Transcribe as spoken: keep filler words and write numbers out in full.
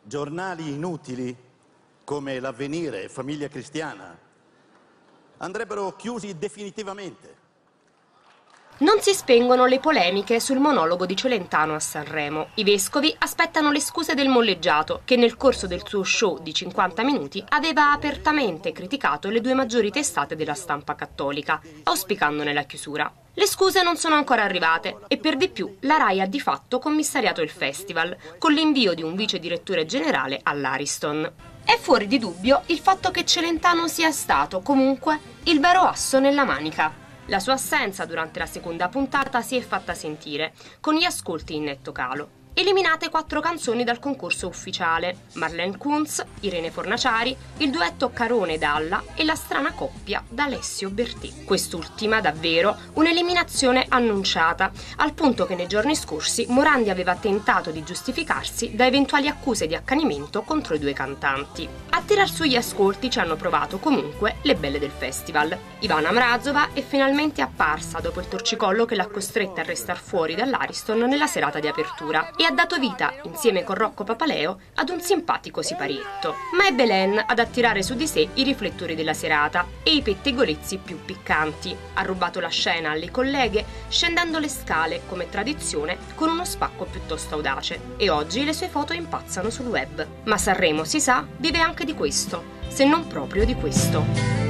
giornali inutili come l'Avvenire e Famiglia Cristiana andrebbero chiusi definitivamente. Non si spengono le polemiche sul monologo di Celentano a Sanremo. I vescovi aspettano le scuse del molleggiato, che nel corso del suo show di cinquanta minuti aveva apertamente criticato le due maggiori testate della stampa cattolica, auspicandone la chiusura. Le scuse non sono ancora arrivate e per di più la RAI ha di fatto commissariato il festival, con l'invio di un vice direttore generale all'Ariston. È fuori di dubbio il fatto che Celentano sia stato, comunque, il vero asso nella manica. La sua assenza durante la seconda puntata si è fatta sentire, con gli ascolti in netto calo. Eliminate quattro canzoni dal concorso ufficiale: Marlene Kunz, Irene Fornaciari, il duetto Carone-Dalla e la strana coppia d'Alessio Bertè. Quest'ultima, davvero, un'eliminazione annunciata, al punto che nei giorni scorsi Morandi aveva tentato di giustificarsi da eventuali accuse di accanimento contro i due cantanti. A tirar su gli ascolti ci hanno provato comunque le belle del festival. Ivana Mrazova è finalmente apparsa dopo il torcicollo che l'ha costretta a restar fuori dall'Ariston nella serata di apertura e ha dato vita, insieme con Rocco Papaleo, ad un simpatico siparietto. Ma è Belen ad attirare su di sé i riflettori della serata e i pettegolezzi più piccanti. Ha rubato la scena alle colleghe, scendendo le scale, come tradizione, con uno spacco piuttosto audace. E oggi le sue foto impazzano sul web. Ma Sanremo, si sa, vive anche di questo, se non proprio di questo.